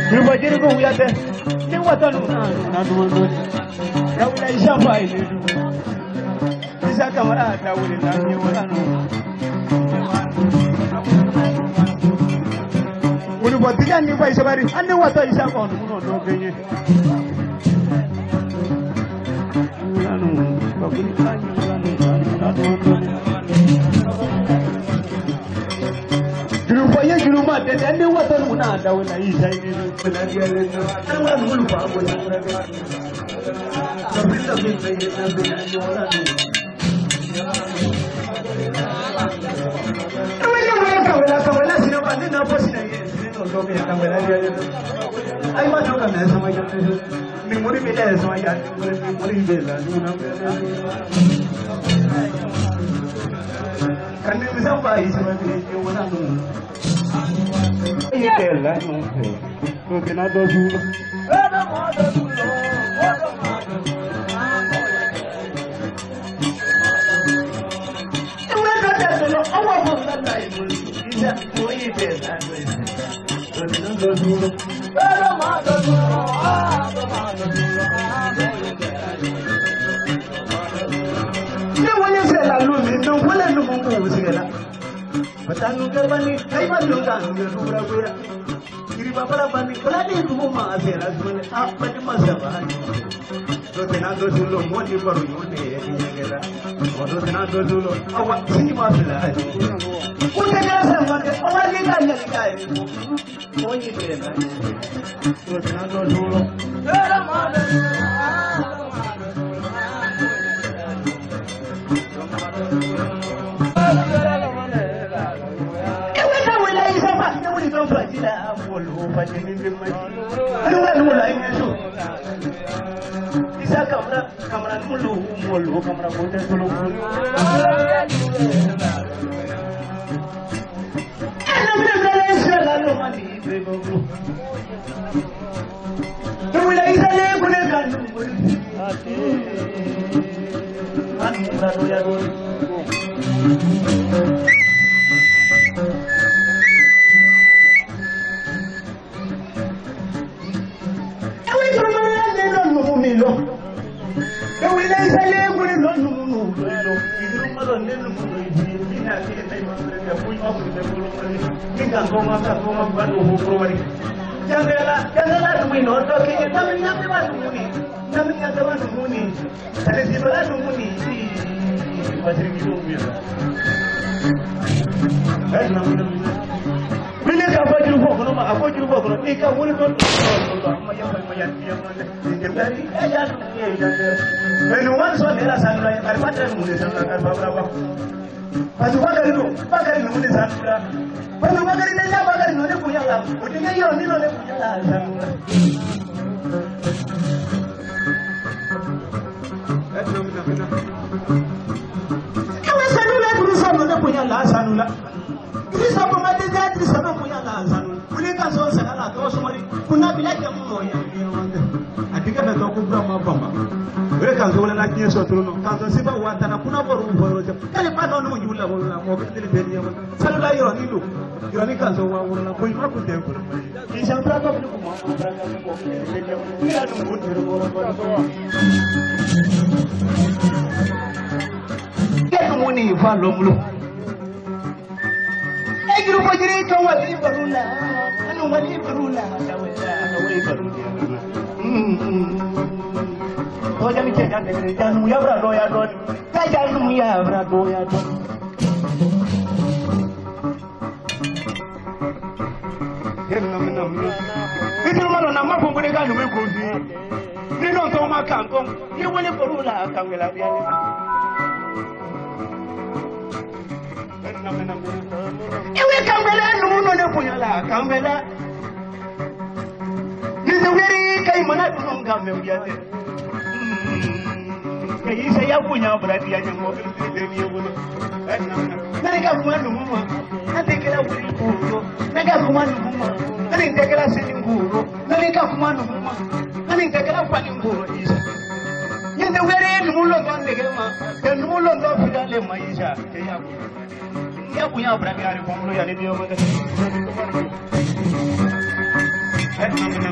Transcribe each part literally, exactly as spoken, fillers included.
Rubajiri go ya de. Ni wata no na na do do. Ya wala isha fa ile do. Isa kamara ta wuri na ni wala no. Unu botiga ni fa isa bari. Ande wata isa ko no no benye. Anu ba kuni kanyi na do do. Grupo ye gruma de ande wata no na da wala isa ile do. Na dia le. Anu wala mulu pa ko na. Sabita bin sai na do ni wala do. Kawela kawela sino pa ni na po sina ye sino do me kawela ye ay ma no ka na sama ya ni muri me le sama ya ni muri be la ni na kan ni misam pa is ma ni yo wala no ye ke la no to ke na do ju na mo do ju lo Batang kerbani, hai baru kan, berubah ubah. Kiri bapa bani, kalau ni rumah asal, asal apa ni masalah? So tena do dulu, mau ni baru ni ni kira. Kalau tena do dulu, awak sini masalah. Kita jangan sampai awak ni kan ni kan. Mau ni kira. So tena do dulu. Isa kamera kamera dulu mulu kamera muda dulu mulu. Ana bila bila lalu mandi bego. Tula isa le kune kan. Ani baru ya dulu. Janganlah, janganlah tunggu noto kini. Kami nak lepas tunggu ni, kami nak lepas tunggu ni. Ada si belah tunggu ni. Pasir hidup dia. Eh, nama nama. Bila kau baju buku nama, aku baju buku nama. Ika boleh kau. Mayat mayat dia mana? Jadi, eh jangan, eh jangan. Menuan soalnya sangat banyak. Ada macam mana sangat berapa? Patu bagari no, bagari no ni sanura. Patu bagari ni ya bagari no ni punya lah. Udah yo ni no ni punya lah sanura. Eh no na na. Kamu sanura berusaha no ni punya lah sanura. Berusaha pemati jadi berusaha punya lah sanura. Boleh kan soal segala tu semua ni. Kuna bila kamu mau ya. Atika na tu kubra mabamba. Boleh kan soal nak ni soal tu no. Kan soal siapa watana kuna baru baru je. Kali pada no jula bola mo ke tele dia mo. Salula yo ni lu. Yo ni kan soal bola koi ma ku dem ko. Ki sampai ko ni ko mo branga ko ke dia mo. Ya no mo ni bola bola ko. Ke mo ni fa lo mulu. E grupo jiri to wali barula. Anu wali barula. Wali barula. Oh jangan cakap dengan jangan muya berado ya don, jangan muya berado ya don. Itu malu nama pun boleh kan nama kunci. Ni nonton makan kong, ni boleh berulah kangela dia. Iwe kangela nuno ni punya lah kangela. Ni sendiri kai mana tu nong kambing dia tu. Kaya saya punya berarti aja mobil dia punya. Mereka kumanu rumah, nanti kita beli guru. Mereka kumanu rumah, nanti kita sini guru. Mereka kumanu rumah, nanti kita paling guru isa. Yang negara ini mulut orang negara, dan mulut orang tidak lemah isa. Dia punya berarti hari pemuluh yang dia punya.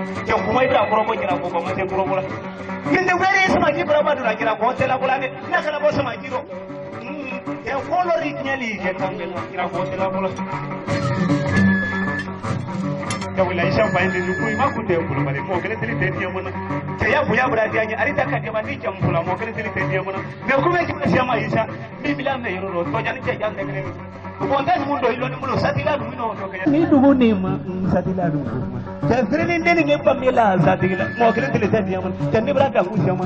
ke kuma ida kuro ko kira ko ko ma te kuro bula yende were sama ji bra badu la kira ko te la bula ne na kana bo sama ji do e ko lo ri nyali ke tambe la kira ko te la bula ya wala isha ba inde ku ma ku te bula mare mo kele tele te ti amana te ya bu ya bra ti anya ari ta ka de ba ti jam bula mo kele tele te ti amana me ku me ki ma shama isha mi bila me yoro to jani te jan te kele Kuondan mundo hilo ni mulo satila dumino to kaya ni dubu ni ma satila dubu ma tafsiri ni ndeni ngepa mila satila mo kile kile tadi yaman tani brada ku shama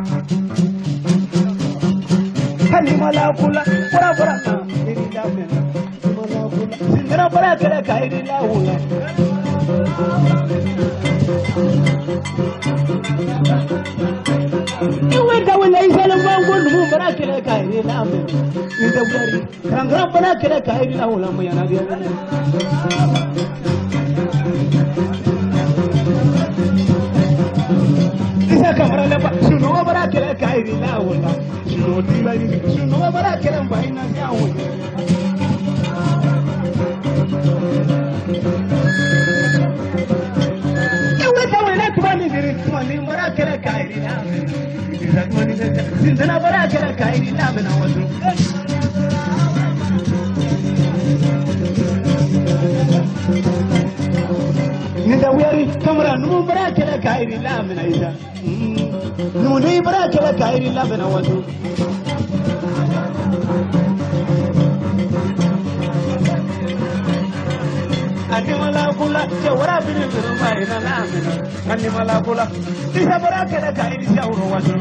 hani mala kula pura pura na ni da men mala kula sindra para kala kairi la hula iwe da wala isala bangu ndu para kala kairi la men ni da bari rangra para kala kairi la hula mo yana dia isa kamera le suno para kala kairi la hula suno diba ni suno para kala baina ya hula iwe da wala tubani diri tubani para kala kairi la Sindana bara kala kairi la bana wadu Ninda wiyari kamera numu bara kala kairi la bana isa Numu ni bara kala kairi la bana wadu Adi mala kula jawara bini bini mari na la bana Adi mala kula isa bara kala kairi jawro wadu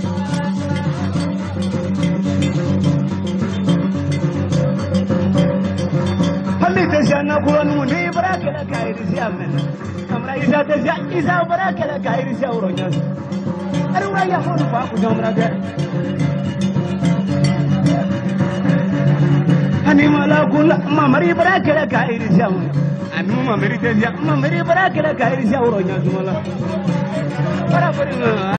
Tesiana kuranu ni baraka la kairi siamen kamra isa tesia isa baraka la kairi sia uronya aru raya hono pa ku jamra ga ani mala kula mamari baraka la kairi sia anu mamari tesia mamari baraka la kairi sia uronya jumala para para